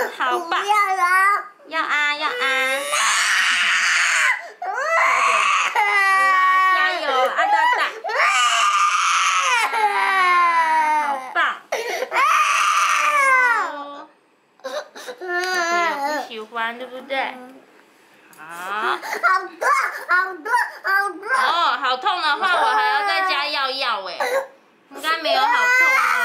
好棒！要啊要啊！加油，啊大大！好棒！小朋友不喜欢，对不对？好。 好多。 哦，好痛的话，我还要再加药哎，应该没有好痛哦。